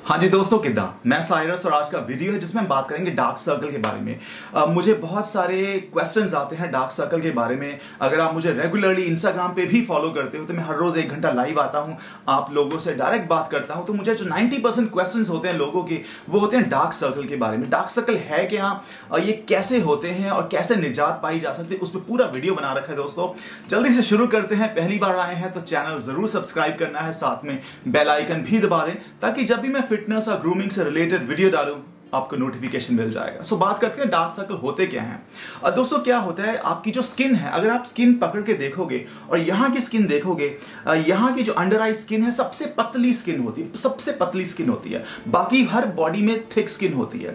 हाँ जी दोस्तों, किदा मैं साइरस और आज का वीडियो है जिसमें हम बात करेंगे डार्क सर्कल के बारे में। मुझे बहुत सारे क्वेश्चंस आते हैं डार्क सर्कल के बारे में। अगर आप मुझे रेगुलरली इंस्टाग्राम पे भी फॉलो करते हो तो मैं हर रोज 1 घंटा लाइव आता हूं, आप लोगों से डायरेक्ट बात करता हूं। तो मुझे जो 90% क्वेश्चंस होते हैं लोगों के, वो होते हैं डार्क सर्कल के बारे में। डार्क सर्कल है क्या, ये कैसे होते हैं और कैसे निजात पाई जा सकती है, उस पर पूरा वीडियो बना रखा है दोस्तों। जल्दी से शुरू करते हैं। पहली बार आए हैं तो चैनल जरूर सब्सक्राइब करना है, साथ में बेल आइकन भी दबा दें ताकि जब भी मैं फिटनेस और ग्रूमिंग से रिलेटेड वीडियो डालूं आपको नोटिफिकेशन मिल जाएगा। सो बात करते हैं डार्क सर्कल होते क्या हैं। दोस्तों क्या होता है, आपकी जो स्किन है, अगर आप स्किन पकड़ के देखोगे और यहां की स्किन देखोगे, यहां की जो अंडर आई स्किन है सबसे पतली स्किन होती है, सबसे पतली स्किन होती है। बाकी हर बॉडी में थिक स्किन होती है।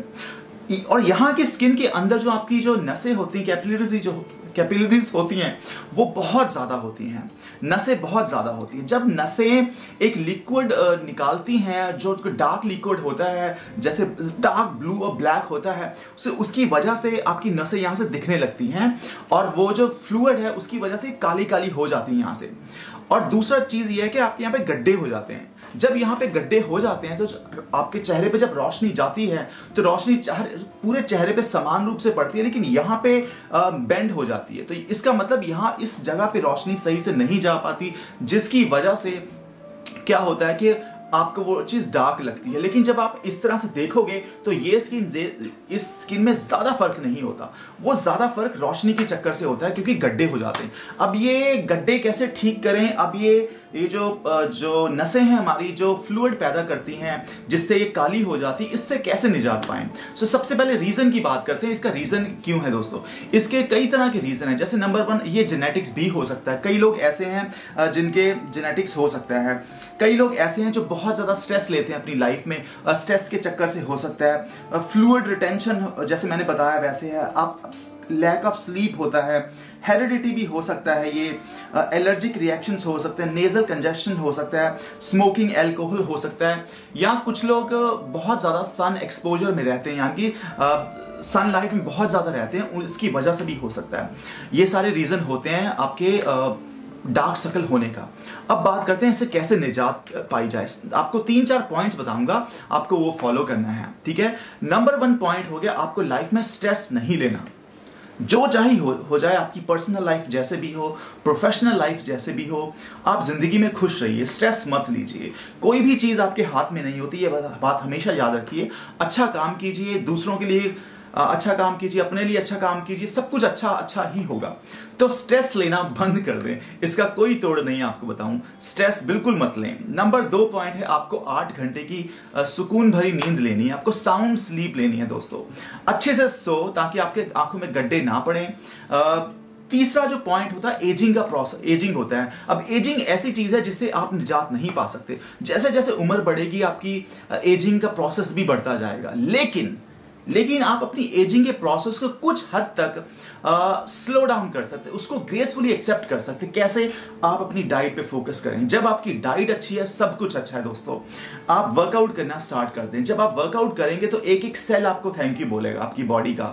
और यहां की स्किन के अंदर जो आपकी जो नसें होती हैं, कैपिलरीज होती हैं, वो बहुत ज्यादा होती हैं। नसें बहुत ज्यादा होती हैं। जब नसें एक लिक्विड निकालती हैं जो डार्क लिक्विड होता है, जैसे डार्क ब्लू और ब्लैक होता है, उसकी वजह से आपकी नसें यहां से दिखने लगती हैं और वो जो फ्लूइड है उसकी वजह से काली काली हो जाती हैं यहां से। और दूसरा चीज ये है कि आपके यहाँ पे गड्ढे हो जाते हैं। जब यहाँ पे गड्ढे हो जाते हैं तो आपके चेहरे पे जब रोशनी जाती है तो रोशनी पूरे चेहरे पे समान रूप से पड़ती है, लेकिन यहाँ पे बेंड हो जाती है। तो इसका मतलब यहाँ इस जगह पे रोशनी सही से नहीं जा पाती, जिसकी वजह से क्या होता है कि आपको वो चीज डार्क लगती है। लेकिन जब आप इस तरह से देखोगे तो ये इस स्किन में ज्यादा फर्क नहीं होता। वो ज्यादा फर्क रोशनी के चक्कर से होता है क्योंकि गड्ढे हो जाते हैं। अब ये गड्ढे कैसे ठीक करें, अब ये जो नसें हैं हमारी, जो फ्लूइड पैदा करती हैं जिससे ये काली हो जाती है, इससे कैसे निजात पाएं। सबसे पहले रीजन की बात करते हैं। इसका रीजन क्यों है दोस्तों, इसके कई तरह के रीजन है। जैसे नंबर 1, ये जेनेटिक्स भी हो सकता है। कई लोग ऐसे हैं जिनके जेनेटिक्स हो सकता है। कई लोग ऐसे हैं जो बहुत ज्यादा स्ट्रेस लेते हैं अपनी लाइफ में, स्ट्रेस के चक्कर से हो सकता है। फ्लूइड रिटेंशन जैसे मैंने बताया वैसे है। आप लैक ऑफ स्लीप होता है। हेरिडिटी भी हो सकता है। ये एलर्जिक रिएक्शंस हो सकते हैं। नेजल कंजेशन हो सकता है। स्मोकिंग, अल्कोहल हो सकता है। या कुछ लोग बहुत ज्यादा सन एक्सपोजर में रहते हैं, यानी कि सनलाइट में बहुत ज्यादा रहते हैं, इसकी वजह से भी हो सकता है। ये सारे रीजन होते हैं आपके डार्क सर्कल होने का। अब बात करते हैं इससे कैसे निजात पाई जाए। आपको 3-4 पॉइंट्स बताऊंगा, आपको वो फॉलो करना है, ठीक है। नंबर 1 पॉइंट हो गया, आपको लाइफ में स्ट्रेस नहीं लेना। जो चाहे हो जाए, आपकी पर्सनल लाइफ जैसे भी हो, प्रोफेशनल लाइफ जैसे भी हो, आप जिंदगी में खुश रहिए, स्ट्रेस मत लीजिए। कोई भी चीज आपके हाथ में नहीं होती, ये बात हमेशा याद रखिए। अच्छा काम कीजिए, दूसरों के लिए अच्छा काम कीजिए, अपने लिए अच्छा काम कीजिए, सब कुछ अच्छा ही होगा। तो स्ट्रेस लेना बंद कर दें, इसका कोई तोड़ नहीं है। आपको बताऊं, स्ट्रेस बिल्कुल मत लें। नंबर 2 पॉइंट है, आपको 8 घंटे की सुकून भरी नींद लेनी है। आपको साउंड स्लीप लेनी है दोस्तों। अच्छे से सो ताकि आपके आंखों में गड्ढे ना पड़े। तीसरा जो पॉइंट होता है, एजिंग का प्रोसेस, एजिंग होता है। अब एजिंग ऐसी चीज है जिससे आप निजात नहीं पा सकते। जैसे जैसे उम्र बढ़ेगी आपकी एजिंग का प्रोसेस भी बढ़ता जाएगा। लेकिन आप अपनी एजिंग के प्रोसेस को कुछ हद तक स्लो डाउन कर सकते हैं, उसको ग्रेसफुली एक्सेप्ट कर सकते हैं। कैसे? आप अपनी डाइट पे फोकस करें। जब आपकी डाइट अच्छी है, सब कुछ अच्छा है दोस्तों। आप वर्कआउट करना स्टार्ट कर दें। जब आप वर्कआउट करेंगे तो एक एक सेल आपको थैंक यू बोलेगा, आपकी बॉडी का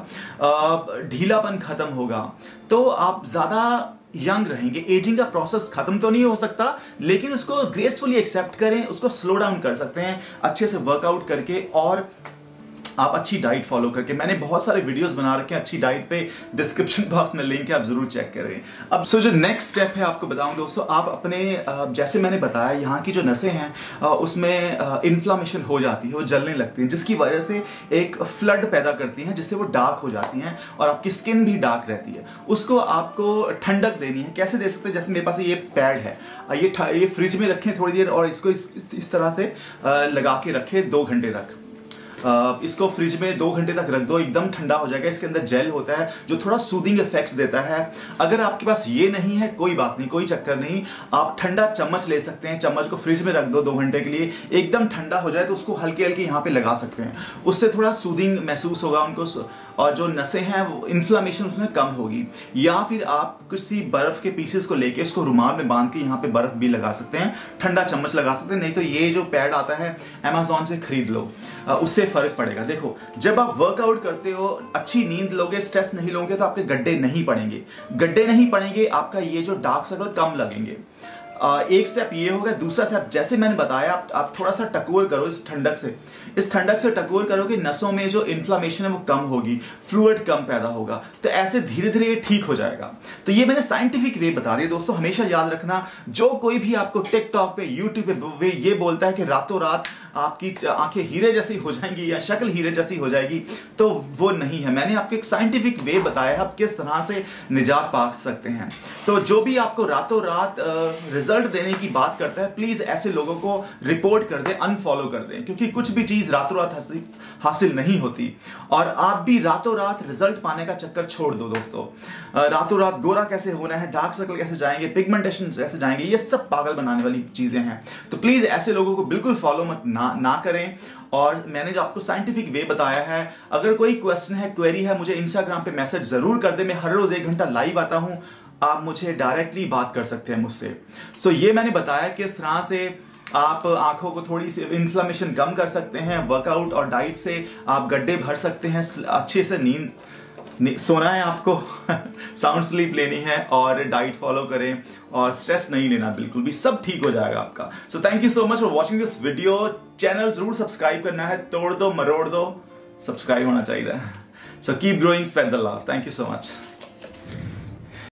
ढीलापन खत्म होगा, तो आप ज्यादा यंग रहेंगे। एजिंग का प्रोसेस खत्म तो नहीं हो सकता, लेकिन उसको ग्रेसफुली एक्सेप्ट करें, उसको स्लो डाउन कर सकते हैं अच्छे से वर्कआउट करके और आप अच्छी डाइट फॉलो करके। मैंने बहुत सारे वीडियोस बना रखे हैं अच्छी डाइट पे, डिस्क्रिप्शन बॉक्स में लिंक है, आप जरूर चेक करें। अब जो नेक्स्ट स्टेप है आपको बताऊं दोस्तों, आप अपने जैसे मैंने बताया, यहाँ की जो नसें हैं उसमें इन्फ्लामेशन हो जाती है, वो जलने लगती हैं, जिसकी वजह से एक फ्लड पैदा करती हैं, जिससे वो डार्क हो जाती हैं और आपकी स्किन भी डार्क रहती है। उसको आपको ठंडक देनी है। कैसे दे सकते हैं? जैसे मेरे पास ये पैड है, ये फ्रिज में रखें थोड़ी देर और इसको इस तरह से लगा के रखें 2 घंटे तक। इसको फ्रिज में 2 घंटे तक रख दो, एकदम ठंडा हो जाएगा। इसके अंदर जेल होता है जो थोड़ा सूदिंग इफेक्ट्स देता है। अगर आपके पास ये नहीं है, कोई बात नहीं, कोई चक्कर नहीं, आप ठंडा चम्मच ले सकते हैं। चम्मच को फ्रिज में रख दो 2 घंटे के लिए, एकदम ठंडा हो जाए तो उसको हल्के हल्के यहाँ पे लगा सकते हैं। उससे थोड़ा सूदिंग महसूस होगा उनको और जो नसें हैं वो इन्फ्लामेशन उसमें कम होगी। या फिर आप किसी बर्फ के पीसेस को लेके उसको रुमाल में बांध के यहाँ पे बर्फ भी लगा सकते हैं, ठंडा चम्मच लगा सकते हैं। नहीं तो ये जो पैड आता है अमेज़न से खरीद लो, उससे फर्क पड़ेगा। देखो, जब आप वर्कआउट करते हो, अच्छी नींद लोगे, स्ट्रेस नहीं लोगे, तो आपके गड्ढे नहीं पड़ेंगे। गड्ढे नहीं पड़ेंगे, आपका ये जो डार्क सर्कल कम लगेंगे। एक स्टेप ये होगा। दूसरा स्टेप जैसे मैंने बताया, आप थोड़ा सा टकोर करो इस ठंडक से टकोर करो कि नसों में जो इन्फ्लामेशन है वो कम होगी, फ्लूइड कम पैदा होगा, तो ऐसे धीरे धीरे ये ठीक हो जाएगा। तो ये मैंने साइंटिफिक वे बता दिया दोस्तों। हमेशा याद रखना, जो कोई भी आपको टिकटॉक पे, यूट्यूब पे ये बोलता है कि रातों रात आपकी आंखें हीरे जैसी हो जाएंगी या शक्ल हीरे जैसी हो जाएगी, तो वो नहीं है। मैंने आपको एक साइंटिफिक वे बताया आप किस तरह से निजात पा सकते हैं। तो जो भी आपको रातों रात रिजल्ट देने की बात करता है, प्लीज ऐसे लोगों को रिपोर्ट कर दें, अनफॉलो कर दें, क्योंकि कुछ भी चीज रातों रात हासिल नहीं होती। और आप भी रातों रात रिजल्ट पाने का चक्कर छोड़ दो दोस्तों। रातों रात गोरा कैसे होना है, डार्क सर्कल कैसे जाएंगे, पिगमेंटेशन कैसे जाएंगे, ये सब पागल बनाने वाली चीजें हैं। तो प्लीज ऐसे लोगों को बिल्कुल फॉलो मत ना करें। और मैंने जो आपको साइंटिफिक वे बताया है, अगर कोई क्वेश्चन है, क्वेरी है, मुझे इंस्टाग्राम पे मैसेज जरूर कर दे। मैं हर रोज 1 घंटा लाइव आता हूं, आप मुझे डायरेक्टली बात कर सकते हैं मुझसे। सो ये मैंने बताया किस तरह से आप आंखों को थोड़ी सी इन्फ्लेमेशन कम कर सकते हैं। वर्कआउट और डाइट से आप गड्ढे भर सकते हैं, अच्छे से नींद सोना है आपको साउंड स्लीप लेनी है, और डाइट फॉलो करें, और स्ट्रेस नहीं लेना, बिल्कुल भी सब ठीक हो जाएगा आपका। So thank you so much for watching this video. Channel जरूर सब्सक्राइब करना है, तोड़ दो मरोड़ दो, सब्सक्राइब होना चाहिए। So keep growing, spread the love. Thank you so much.